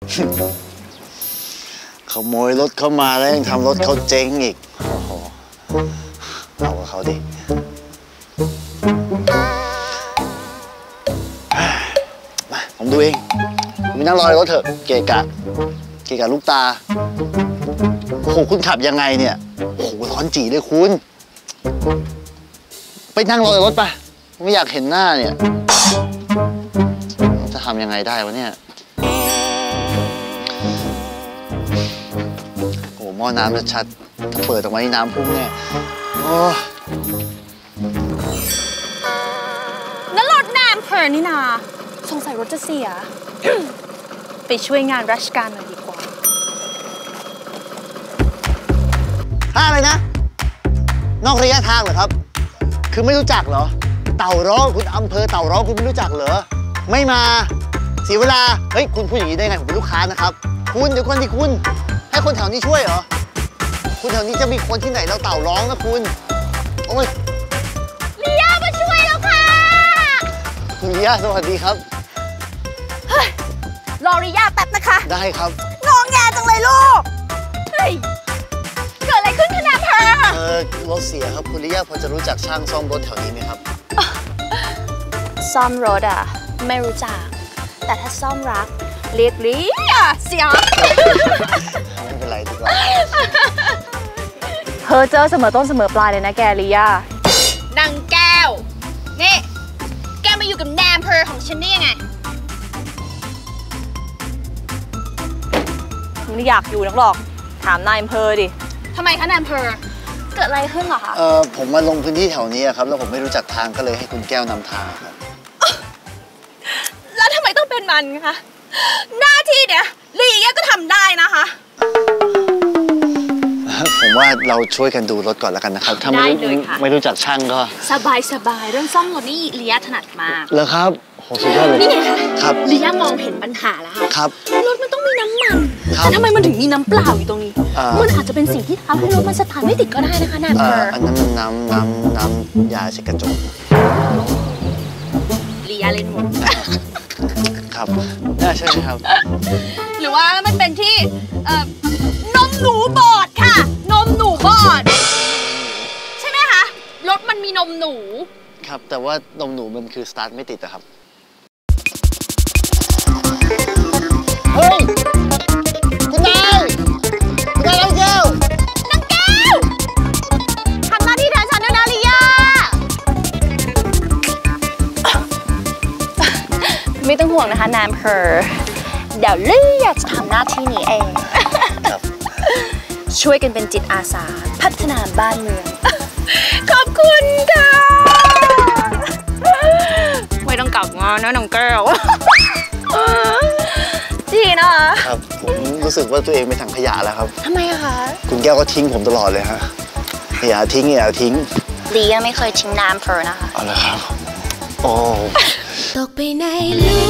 ขโมยรถเข้ามาแล้วยังทำรถเขาเจ๊งอีกโอ้โหเอากับเขาดิมาผมดูเองคุณไปนั่งรอในรถเถอะเกะกะลูกตาโอ้โหคุณขับยังไงเนี่ยโอ้โหร้อนจีเลยคุณไปนั่งรอในรถไปไม่อยากเห็นหน้าเนี่ยจะทำยังไงได้วะเนี่ยโอ้หม้อน้ำชัดๆถ้าเปิดออกมานี่น้ำพุ่งแน่โอ้นั่นรถน้ำเพลินนี่นาสงสัยรถจะเสีย ไปช่วยงานราชการหน่อยดีกว่าอะไรนะนอกระยะทางเหรอครับคือไม่รู้จักเหรอเต่าร้องคุณอำเภอเต่าร้องคุณไม่รู้จักเหรอไม่มาเสียเวลาเฮ้ยคุณพูดอย่างนี้ได้ไงผมเป็นลูกค้านะครับคุณเดี๋ยวก่อนที่คุณให้คนแถวนี้ช่วยเหรอคุณแถวนี้จะมีคนที่ไหนเราเต่าร้องนะคุณโอ้ยลียามาช่วยแล้วค่ะคุณลียาสวัสดีครับเฮ้ยรอลียาแป๊บนะคะได้ครับงองแงจังเลยลูกเฮ้ยเกิดอะไรขึ้นคะนายอำเภอรถเสียครับคุณลียาพอจะรู้จักช่างซ่อมรถแถวนี้ไหมครับซ่อมรถอ่ะไม่รู้จักแต่ถ้าซ่อมรักเรียกลียาเสียไม่เป็นไรดีกว่าเธอเจอเสมอต้นเสมอปลายเลยนะแกลียานางแก้วนี่แกมาอยู่กับนายอำเภอของฉันได้ยังไงไม่อยากอยู่นักหรอกถามนายอำเภอดิทำไมคะนายอำเภอเกิดอะไรขึ้นเหรอคะผมมาลงพื้นที่แถวนี้ครับแล้วผมไม่รู้จักทางก็เลยให้คุณแก้วนำทางครับแล้วทำไมต้องเป็นมันคะหน้าที่เนี่ยลียาก็ทำได้นะคะผมว่าเราช่วยกันดูรถก่อนแล้วกันนะครับถ้าไม่รู้จักช่างก็สบายเรื่องซ่อมรถนี่ลียาถนัดมากเหรอครับโหสุดยอดเลยนี่ไงคะครับลียามองเห็นปัญหาแล้วค่ะครับรถมันต้องมีน้ำมันแต่ทำไมมันถึงมีน้ำเปล่าอยู่ตรงนี้มันอาจจะเป็นสิ่งที่ทำให้รถมันสตาร์ทไม่ติดก็ได้นะคะนายอำเภออันนั้นมันน้ำยาเช็ดกระจกลียาเล่นหมดครับน่าใช่ไหมครับหรือว่ามันเป็นที่นมหนูบอดค่ะนมหนูบอดใช่ไหมคะรถมันมีนมหนูครับแต่ว่านมหนูมันคือสตาร์ทไม่ติดอะครับเฮ้ยคุณนายน้องแก้วทำหน้าที่แทนฉันด้วยนะลียาไม่ต้องห่วงนะคะนายอำเภอเดี๋ยวลียาจะทำหน้าที่นี้เองช่วยกันเป็นจิตอาสาพัฒนาบ้านเมืองขอบคุณค่ะไม่ต้องกลับงานนะน้องแก้วดีนะครับผมรู้สึกว่าตัวเองเป็นถังขยะแล้วครับทำไมอะคะคุณแก้วก็ทิ้งผมตลอดเลยฮะอย่าทิ้งลียาไม่เคยทิ้งน้ำเพอนะคะเอาละครับโอ้ตกไปใน